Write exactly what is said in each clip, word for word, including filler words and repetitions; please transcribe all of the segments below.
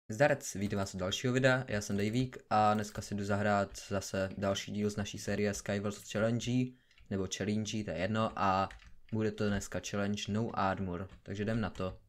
Zdarec, vítám vás u dalšího videa, já jsem Davík a dneska si jdu zahrát zase další díl z naší série Skywars Challenge, nebo Challenge, to je jedno, a bude to dneska Challenge No Armor, takže jdem na to.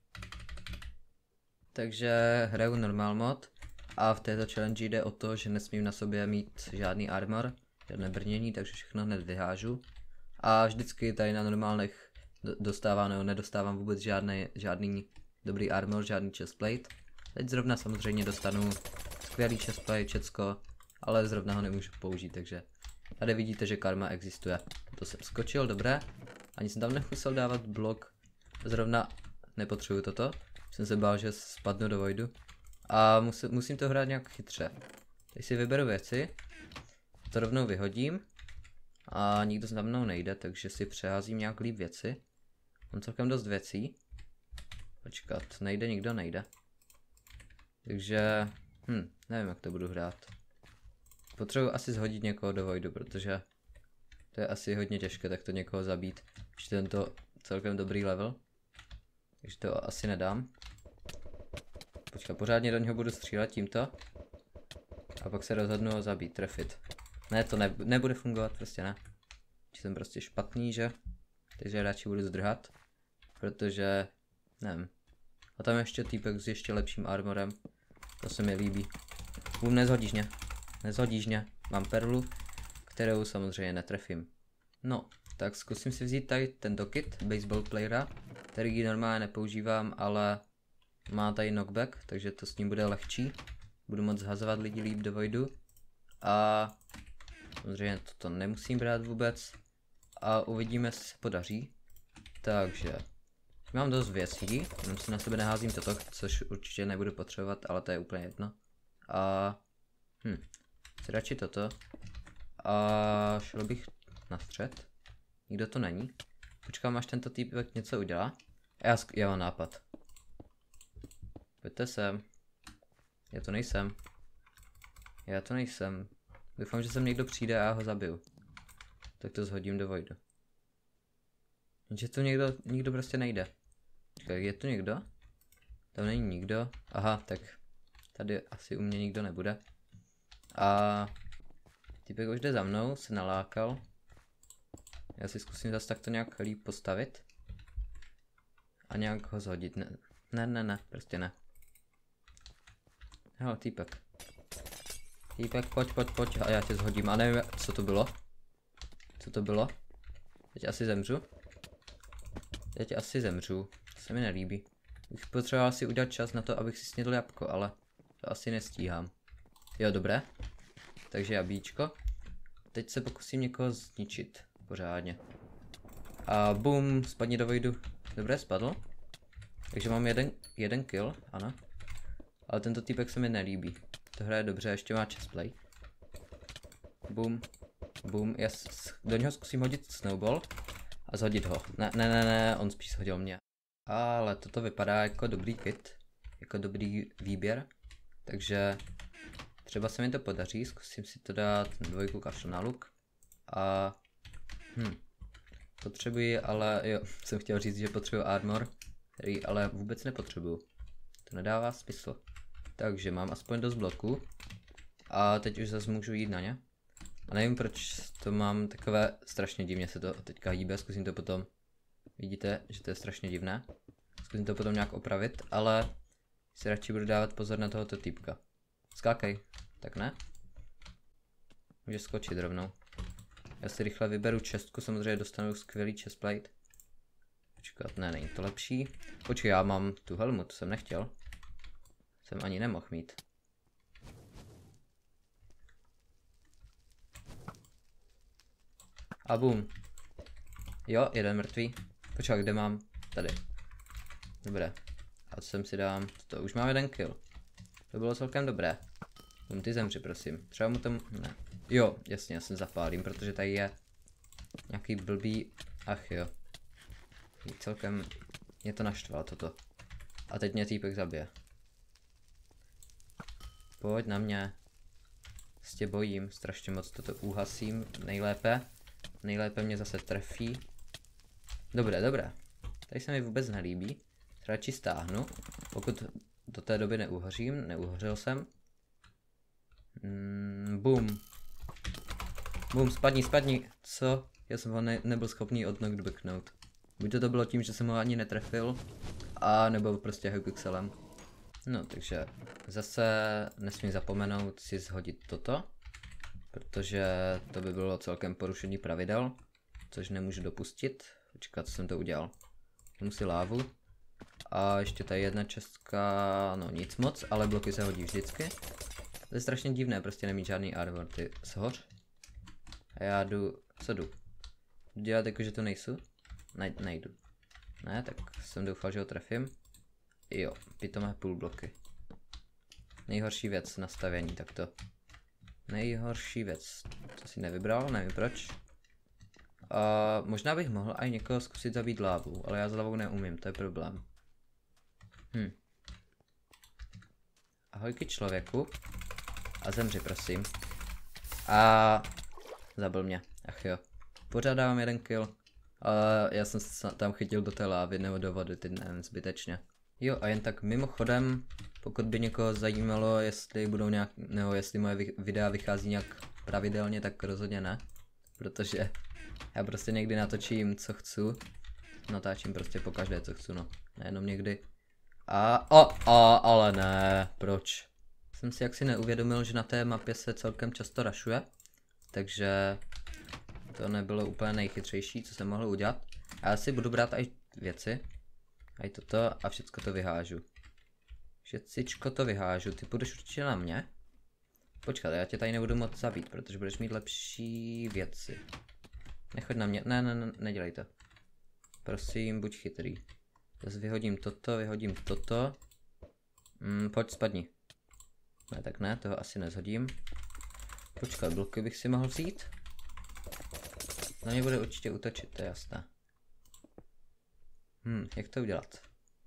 Takže hraju normal mod a v této challenge jde o to, že nesmím na sobě mít žádný armor, žádné brnění, takže všechno hned vyhážu. A vždycky tady na normálech dostávám nebo nedostávám vůbec žádný, žádný dobrý armor, žádný chestplate. Teď zrovna samozřejmě dostanu skvělý chestplate, všecko, ale zrovna ho nemůžu použít, takže tady vidíte, že karma existuje. To jsem skočil, dobré. Ani jsem tam nemusel dávat blok, zrovna nepotřebuju toto. Jsem se bál, že spadnu do voidu. A musím, musím to hrát nějak chytře. Teď si vyberu věci, to rovnou vyhodím. A nikdo za mnou nejde, takže si přeházím nějak líp věci. Mám celkem dost věcí. Počkat, nejde, nikdo nejde. Takže, hm, nevím, jak to budu hrát. Potřebuji asi zhodit někoho do voidu, protože to je asi hodně těžké takto někoho zabít. Ještě tento celkem dobrý level. Takže to asi nedám. Počkat, pořádně do něho budu střílet tímto. A pak se rozhodnu ho zabít, trefit. Ne, to ne, nebude fungovat, prostě ne. Jsem prostě špatný, že? Takže radši budu zdrhat. Protože, nevím. A tam ještě týpek s ještě lepším armorem. To se mi líbí. Bum, nezhodíš mě. Nezhodíš mě. Mám perlu, kterou samozřejmě netrefím. No, tak zkusím si vzít tady tento kit, baseball playera, který normálně nepoužívám, ale má tady knockback, takže to s ním bude lehčí. Budu moct zhazovat lidi líp do voidu. A samozřejmě toto nemusím brát vůbec. A uvidíme, jestli se podaří. Takže mám dost věcí, jenom si na sebe neházím toto, což určitě nebudu potřebovat, ale to je úplně jedno. A hm, chci radši toto. A šel bych na střed. Nikdo to není. Počkám, až tento týpek něco udělá. Já, já mám nápad. Pojďte sem. Já to nejsem. Já to nejsem. Doufám, že sem někdo přijde a já ho zabiju. Tak to zhodím do voidu. Jenže tu někdo, nikdo prostě nejde. Čekaj, je tu někdo? Tam není nikdo. Aha, tak tady asi u mě nikdo nebude. A týpek už jde za mnou, se nalákal. Já si zkusím zase takto nějak líp postavit. A nějak ho zhodit. Ne, ne, ne, ne, prostě ne. Hele, týpek. Týpek, pojď, pojď, pojď a já tě zhodím. A nevím, co to bylo. Co to bylo? Teď asi zemřu. Teď asi zemřu. To se mi nelíbí. Bych potřeboval si udělat čas na to, abych si snědl jabko, ale to asi nestíhám. Jo, dobré. Takže jabíčko. Teď se pokusím někoho zničit. Pořádně. A bum, spadni do voidu. Dobré, spadl. Takže mám jeden, jeden kill, ano. Ale tento týpek se mi nelíbí. To hraje dobře, ještě má chestplate. Bum. Bum, já do něho zkusím hodit snowball a zhodit ho. Ne, ne, ne, ne, on spíš hodil mě. Ale toto vypadá jako dobrý kit, jako dobrý výběr, takže třeba se mi to podaří, zkusím si to dát dvojku kašlu na luk. A hm, potřebuji, ale jo, jsem chtěl říct, že potřebuji armor, který ale vůbec nepotřebuju. To nedává smysl. Takže mám aspoň dost bloků a teď už zase můžu jít na ně. A nevím, proč to mám takové, strašně divně se to teďka hýbe, zkusím to potom, vidíte, že to je strašně divné. Zkusím to potom nějak opravit, ale si radši budu dávat pozor na tohoto týpka. Skákej, tak ne? Můžeš skočit rovnou. Já si rychle vyberu čestku, samozřejmě dostanu skvělý chestplate. Počkat, ne, není to lepší. Počkej, já mám tu helmu, to jsem nechtěl. Jsem ani nemohl mít. A bum. Jo, jeden mrtvý. Počkej, kde mám? Tady. Dobré. A co sem si dám? To už mám jeden kill. To bylo celkem dobré. Bum, ty zemři, prosím. Třeba mu tam... Ne. Jo, jasně, já jsem zapálím, protože tady je nějaký blbý... Ach jo. Celkem... Mě to naštval toto. A teď mě týpek zabije. Pojď na mě. S tě bojím, strašně moc toto uhasím. Nejlépe. Nejlépe mě zase trefí. Dobré, dobré. Tady se mi vůbec nelíbí. Radši stáhnu. Pokud do té doby neuhořím, neuhořil jsem. Mm, boom. Boom, spadni, spadni. Co? Já jsem ho ne nebyl schopný odknockbacknout. Buď to, to bylo tím, že jsem ho ani netrefil, a nebo prostě hypixelem. No, takže zase nesmím zapomenout si shodit toto, protože to by bylo celkem porušení pravidel, což nemůžu dopustit. Počkat, co jsem to udělal. Musí lávu. A ještě tady jedna čestka, no nic moc, ale bloky se hodí vždycky. To je strašně divné, prostě nemít žádný armor, ty shoř. A já jdu, co jdu? Jdu dělat jako, že to nejsou? Ne, nejdu. Ne, tak jsem doufal, že ho trefím. Jo, pitomé půl bloky. Nejhorší věc nastavení, takto. Nejhorší věc, to si nevybral, nevím proč. A možná bych mohl i někoho zkusit zabít lávou, ale já s lávou neumím, to je problém. Hm. Ahojky člověku. A zemři, prosím. A zabil mě, ach jo. Pořád dávám jeden kill. A já jsem se tam chytil do té lávy nebo do vody, ty nevím, zbytečně. Jo, a jen tak mimochodem, pokud by někoho zajímalo, jestli budou nějak, nebo jestli moje videa vychází nějak pravidelně, tak rozhodně ne. Protože já prostě někdy natočím, co chci. Natáčím prostě pokaždé, co chci, no. Nejenom někdy. A, o, a, ale ne, proč? Jsem si jaksi neuvědomil, že na té mapě se celkem často rašuje. Takže to nebylo úplně nejchytřejší, co jsem mohl udělat. A já si budu brát i věci. A toto a všecko to vyhážu. Všecičko to vyhážu, ty půjdeš určitě na mě. Počkat, já tě tady nebudu moc zabít, protože budeš mít lepší věci. Nechoď na mě, ne, ne, ne, nedělej to. Prosím, buď chytrý. Zase vyhodím toto, vyhodím toto. Mm, pojď, spadni. Ne, tak ne, toho asi nezhodím. Počkat, bloky bych si mohl vzít. Na mě bude určitě útočit, to je jasné. Hm, jak to udělat?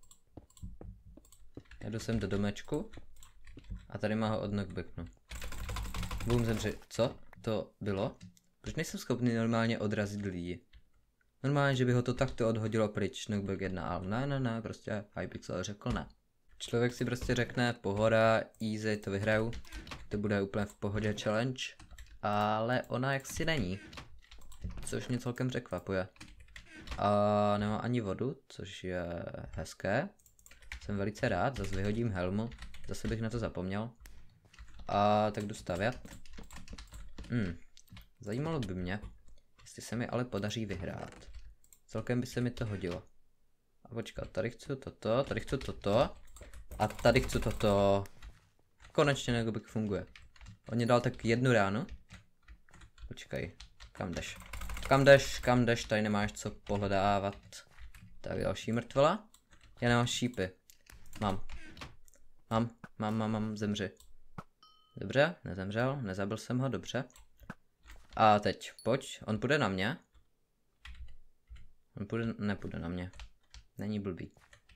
Jedu sem do domečku. A tady má ho od knockbacku. Boom, zemři. Co to bylo? Proč nejsem schopný normálně odrazit lidi? Normálně, že by ho to takto odhodilo pryč, knockback jedna, ale ne, ne, ne, prostě Hypixel řekl ne. Člověk si prostě řekne, pohoda, easy, to vyhraju. To bude úplně v pohodě challenge. Ale ona jaksi není. Což mě celkem překvapuje. A nemám ani vodu, což je hezké. Jsem velice rád, zase vyhodím helmu. Zase bych na to zapomněl. A tak jdu stavět. Hmm. Zajímalo by mě, jestli se mi ale podaří vyhrát. Celkem by se mi to hodilo. A počkat, tady chci toto, tady chci toto. A tady chci toto. Konečně knockback funguje. On mě dal tak jednu ránu. Počkej, kam jdeš? Kam jdeš, kam jdeš, tady nemáš co pohledávat. Tak další mrtvola. Já nemám šípy. Mám. Mám, mám, mám, mám, zemři. Dobře, nezemřel, nezabil jsem ho, dobře. A teď, pojď, on půjde na mě. On půjde, nepůjde na mě. Není blbý.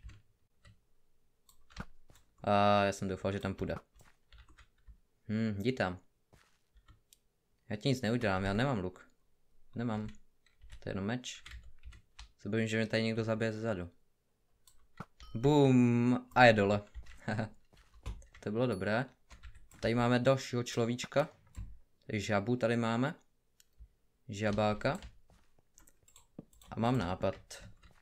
A já jsem doufal, že tam půjde. Hm, jdi tam. Já ti nic neudělám, já nemám luk. Nemám. To je jenom meč. Se bojím, že mě tady někdo zabije zezadu. Boom. A je dole. To bylo dobré. Tady máme dalšího človíčka. Tady žabu tady máme. Žabáka. A mám nápad.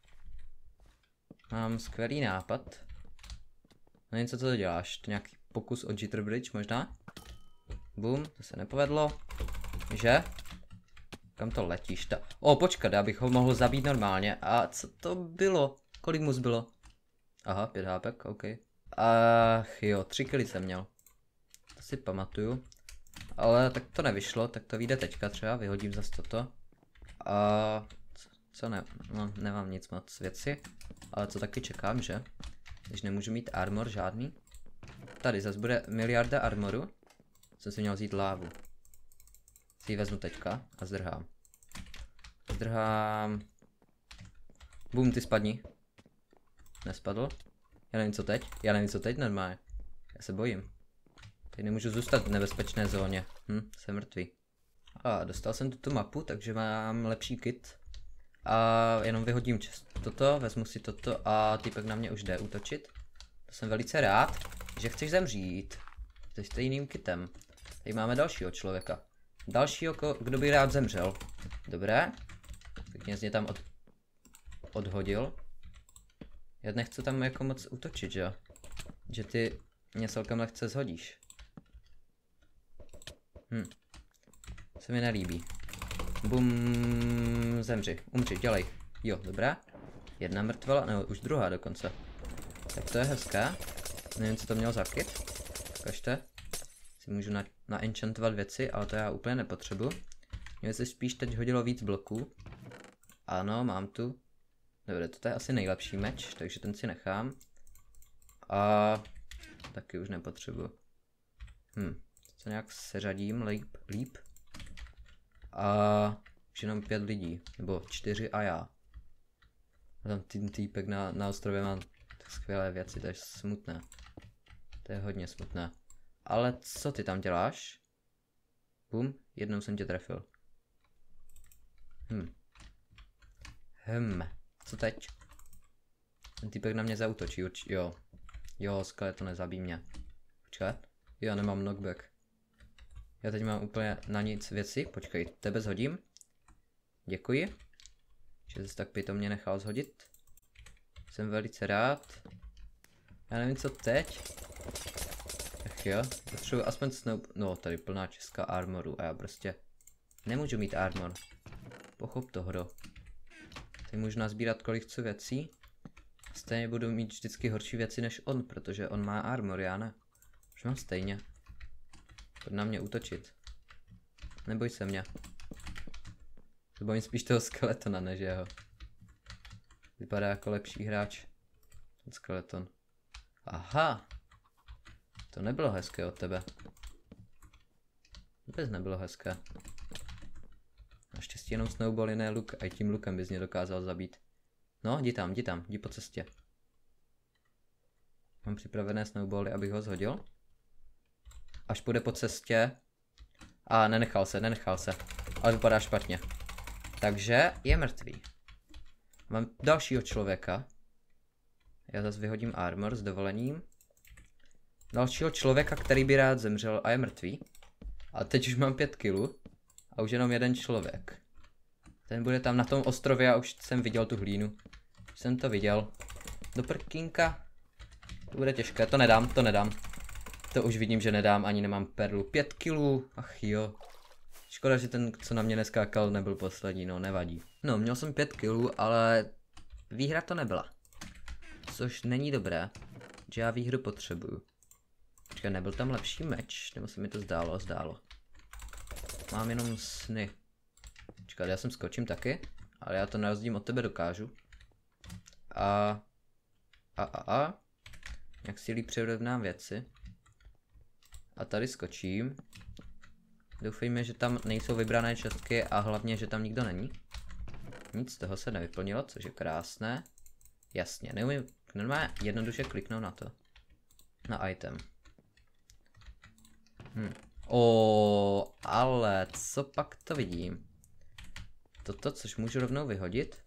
Mám skvělý nápad. No něco, co to děláš? To nějaký pokus o jitter bridge možná? Boom, to se nepovedlo. Že? Kam to letíš? Ta... O, počkat, já bych ho mohl zabít normálně. A co to bylo? Kolik mu zbylo? Aha, pět hápek, ok. Ach jo, tři killy jsem měl. To si pamatuju. Ale tak to nevyšlo, tak to vyjde teďka třeba, vyhodím zase toto. A co ne, no nemám nic moc věci. Ale co taky čekám, že? Když nemůžu mít armor žádný. Tady zase bude miliarda armoru. Jsem si měl vzít lávu. Si ji vezmu teďka a zdrhám. Zdrhám. Bum, ty spadni. Nespadl. Já nevím co teď. Já nevím co teď normálně. Já se bojím. Tady nemůžu zůstat v nebezpečné zóně. Hm, jsem mrtvý. A dostal jsem tuto mapu, takže mám lepší kit. A jenom vyhodím čest toto, vezmu si toto a týpek na mě už jde útočit. To jsem velice rád, že chceš zemřít. Se stejným kitem. Tady máme dalšího člověka. Dalšího, kdo by rád zemřel. Dobré. Pěkně z něj tam od... odhodil. Já nechci tam jako moc útočit, že jo? Že ty mě celkem lehce zhodíš. Hm. Se mi nelíbí. Bum, zemři, umři, dělej. Jo, dobrá. Jedna mrtvala, nebo už druhá dokonce. Tak to je hezké. Nevím, co to mělo za kit. Ukažte. Si můžu na, naenchantovat věci, ale to já úplně nepotřebuji. Mě se spíš teď hodilo víc bloků. Ano, mám tu. Dobře, to je asi nejlepší meč, takže ten si nechám. A taky už nepotřebuji. Hm, co nějak seřadím líp, líp. A už jenom pět lidí, nebo čtyři a já. A tam ten týpek na, na ostrově má tak skvělé věci, to je smutné. To je hodně smutné. Ale co ty tam děláš? Bum, jednou jsem tě trefil. Hm. Hm, co teď? Ten týpek na mě zaútočí, urč... jo. Jo, skeleto nezabí mě. Počkat. Jo, nemám knockback. Já teď mám úplně na nic věci. Počkej, tebe zhodím. Děkuji. Že jsi tak pitomně nechal zhodit. Jsem velice rád. Já nevím, co teď. Ach jo, potřebuji aspoň snow... No, tady plná česká armoru a já prostě nemůžu mít armor. Pochop to, hro. Teď můžu nazbírat kolik chci věcí. Stejně budu mít vždycky horší věci než on, protože on má armor, já ne. Už mám stejně. Pojď na mě útočit. Neboj se mě. Se bojím spíš toho skeletona, než jeho. Vypadá jako lepší hráč. Ten skeleton. Aha. To nebylo hezké od tebe. Vůbec nebylo hezké. Naštěstí jenom snowball, jiný luk, a i tím lukem bys mě dokázal zabít. No, jdi tam, jdi tam, jdi po cestě. Mám připravené snowbally, abych ho zhodil. Až půjde po cestě. A nenechal se, nenechal se. Ale vypadá špatně. Takže je mrtvý. Mám dalšího člověka. Já zase vyhodím armor s dovolením. Dalšího člověka, který by rád zemřel a je mrtvý. A teď už mám pět kilů. A už jenom jeden člověk. Ten bude tam na tom ostrově a už jsem viděl tu hlínu. Už jsem to viděl. Do prkínka. To bude těžké, to nedám, to nedám. To už vidím, že nedám, ani nemám perlu. Pět kilů, ach jo. Škoda, že ten, co na mě neskákal, nebyl poslední, no nevadí. No, měl jsem pět kilů, ale výhra to nebyla. Což není dobré, že já výhru potřebuju. Počkej, nebyl tam lepší meč, nebo se mi to zdálo, zdálo. Mám jenom sny. Počkej, já sem skočím taky, ale já to na rozdíl od tebe dokážu. A... A a a... Jak si líp přirovnám věci. A tady skočím. Doufejme, že tam nejsou vybrané čestky a hlavně, že tam nikdo není. Nic z toho se nevyplnilo, což je krásné. Jasně, neumím normálně jednoduše kliknout na to. Na item. Hm. O, ale co pak to vidím? Toto, což můžu rovnou vyhodit.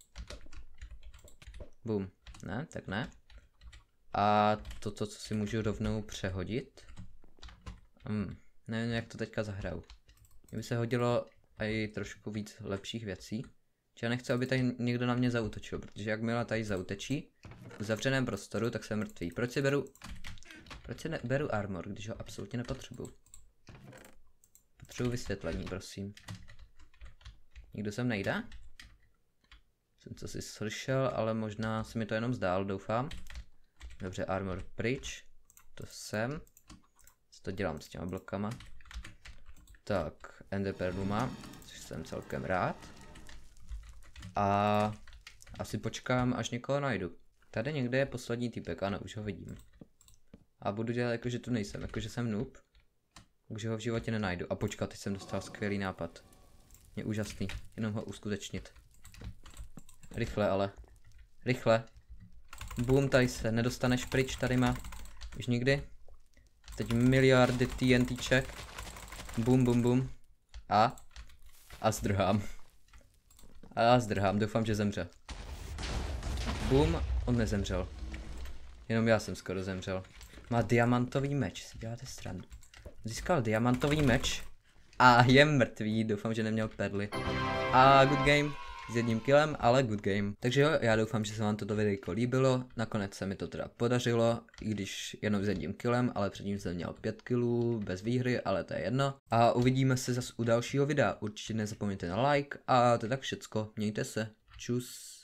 Bum. Ne, tak ne. A toto, co si můžu rovnou přehodit. Hm. Nevím, jak to teďka zahraju. Mně by se hodilo i trošku víc lepších věcí. Že já nechci, aby tady někdo na mě zaútočil, protože jakmile tady zaútočí v zavřeném prostoru, tak jsem mrtvý. Proč si beru... Proč si ne beru armor, když ho absolutně nepotřebuju? Potřebuji vysvětlení, prosím. Nikdo sem nejde? Jsem co si slyšel, ale možná se mi to jenom zdál, doufám. Dobře, armor pryč. To jsem. Co to dělám s těma blokama? Tak, ender perlu mám, což jsem celkem rád. A asi počkám, až někoho najdu. Tady někde je poslední týpek, ano, už ho vidím. A budu dělat jako, že tu nejsem, jako, že jsem noob. Takže ho v životě nenajdu. A počkat, teď jsem dostal skvělý nápad. Je úžasný, jenom ho uskutečnit. Rychle ale. Rychle. Boom, tady se nedostaneš pryč, tady má. Už nikdy. Teď miliardy TNTček. Bum, bum, bum. A? A zdrhám. A já zdrhám, doufám, že zemře. Bum, on nezemřel. Jenom já jsem skoro zemřel. Má diamantový meč, si děláte srandu. Získal diamantový meč a je mrtvý, doufám, že neměl perly. A good game, s jedním killem, ale good game. Takže jo, já doufám, že se vám toto videjko líbilo, nakonec se mi to teda podařilo, i když jenom s jedním killem, ale předtím jsem měl pět killů, bez výhry, ale to je jedno. A uvidíme se zase u dalšího videa, určitě nezapomeňte na like a to je tak všecko, mějte se, čus.